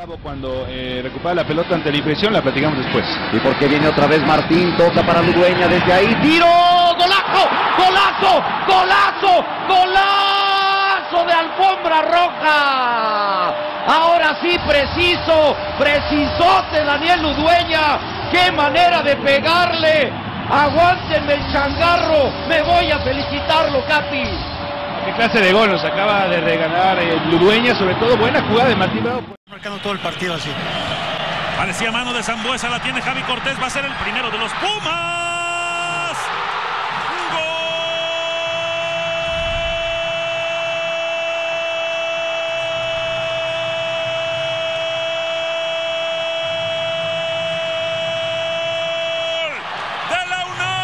Bravo cuando recupera la pelota ante la impresión, la platicamos después. Y porque viene otra vez Martín, toca para Ludueña desde ahí, tiro, golazo, golazo, golazo, golazo de alfombra roja. Ahora sí precisote Daniel Ludueña, qué manera de pegarle. Aguántenme el changarro, me voy a felicitarlo, Capi. Qué clase de gol nos acaba de regalar Ludueña, sobre todo buena jugada de Martín Bravo. Marcando todo el partido así. Parecía mano de Sambuesa, la tiene Javi Cortés, va a ser el primero de los Pumas. ¡Gol! ¡De la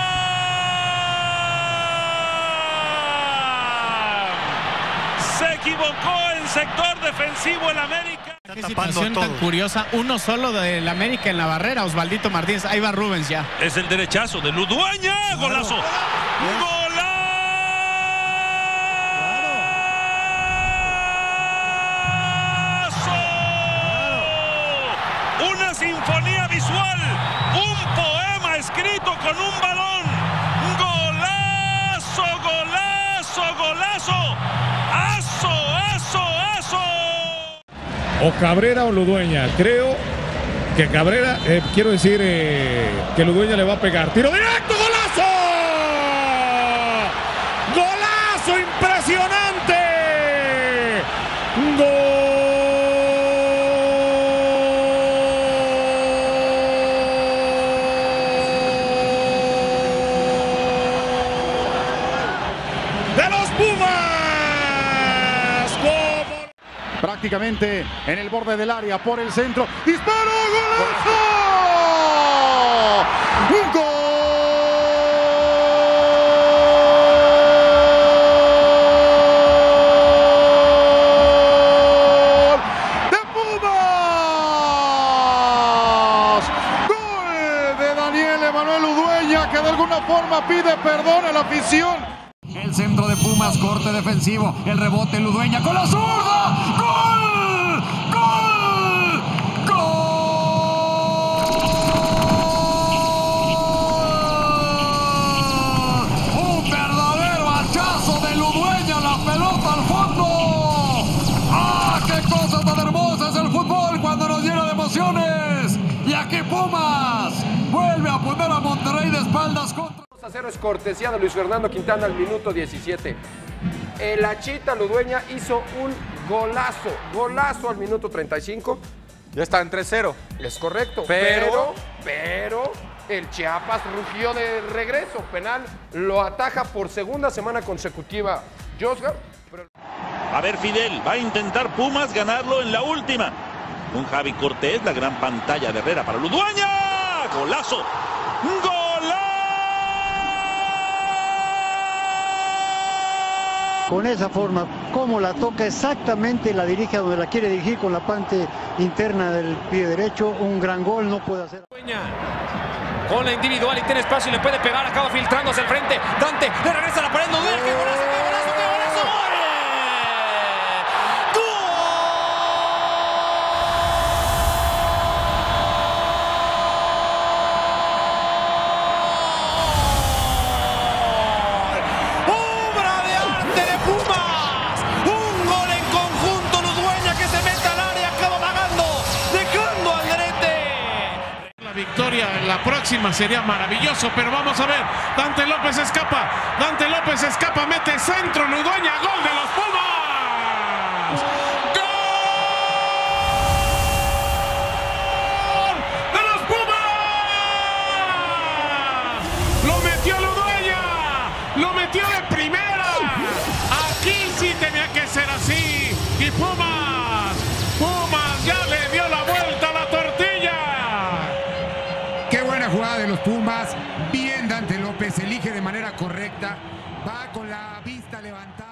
UNAM! Se equivocó en sector defensivo el América. Qué situación tan curiosa, uno solo del América en la barrera, Osvaldito Martínez, ahí va Rubens ya. Es el derechazo de Ludueña, golazo. ¡Golazo! Una sinfonía visual, un poema escrito con un balón. ¡Golazo, golazo, golazo! ¡Aso, aso, aso! O Cabrera o Ludueña. Creo que Cabrera, quiero decir que Ludueña le va a pegar. ¡Tiro directo! ¡Golazo! ¡Golazo impresionante! ¡Gol! ¡De los Pumas! ¡Gol! Prácticamente en el borde del área, por el centro, ¡disparo! ¡Golazo! ¡Un gol! ¡De Pumas! ¡Gol de Daniel Emanuel Ludueña, que de alguna forma pide perdón a la afición! El centro de Pumas, corte defensivo, el rebote Ludueña con la zurda, ¡gol! ¡Gol! ¡Gol! Un verdadero hachazo de Ludueña, la pelota al fondo. ¡Ah, qué cosa tan hermosa es el fútbol cuando nos llena de emociones! Y aquí Pumas vuelve a poner a Monterrey de espaldas contra... 2-0 es cortesía de Luis Fernando Quintana al minuto 17. El Achita Ludueña hizo un golazo al minuto 35. Ya está en 3-0. Es correcto, pero el Chiapas rugió de regreso. Penal lo ataja por segunda semana consecutiva Josgar. A ver, Fidel, va a intentar Pumas ganarlo en la última. Un Javi Cortés, la gran pantalla de Herrera para Ludueña. ¡Golazo! ¡Golazo! Con esa forma, como la toca exactamente, la dirige a donde la quiere dirigir con la parte interna del pie derecho. Un gran gol, no puede hacer. Con la individual y tiene espacio y le puede pegar, acaba filtrándose al frente. Dante, le regresa a la pared, Ludueña, ¡qué golazo, qué golazo, qué golazo! ¡Gol! Victoria en la próxima sería maravilloso, pero vamos a ver. Dante López escapa, mete centro, Ludueña, gol de los Pumas. ¡Gol de los Pumas! Lo metió Ludueña, lo metió de primera. Aquí sí tenía que ser así. Y Pumas ya le dio la vuelta a la tortilla. Qué buena jugada de los Pumas, bien Dante López, elige de manera correcta, va con la vista levantada.